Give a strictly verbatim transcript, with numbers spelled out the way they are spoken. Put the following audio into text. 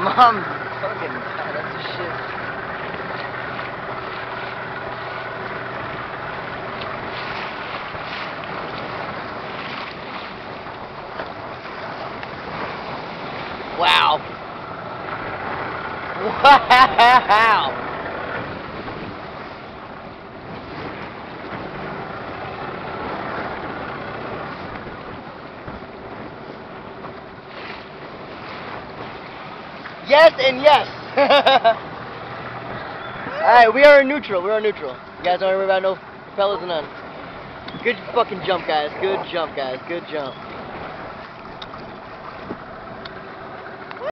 mom fucking that's the shit. Wow. Wow. Yes and yes. Alright, we are neutral. We are neutral. You guys don't worry about no propellers and none. Good fucking jump, guys. Good jump, guys. Good jump.